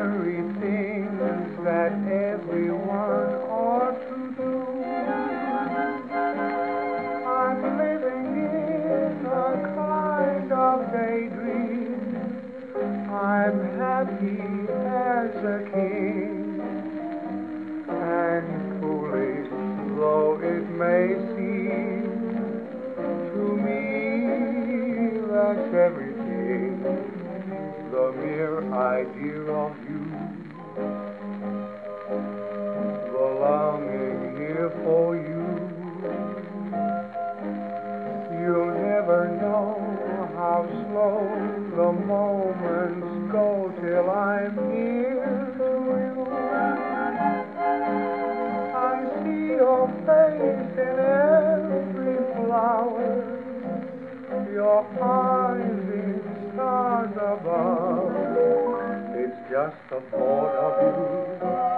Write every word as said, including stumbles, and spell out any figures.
very things that everyone ought to do. I'm living in a kind of daydream. I'm happy as a king, and foolish though it may seem to me, that's everything. The mere idea of you, the longing here for you. You'll never know how slow the moments go till I'm near to you. I see your face in every flower, your eyes in stars above. It's just the thought of you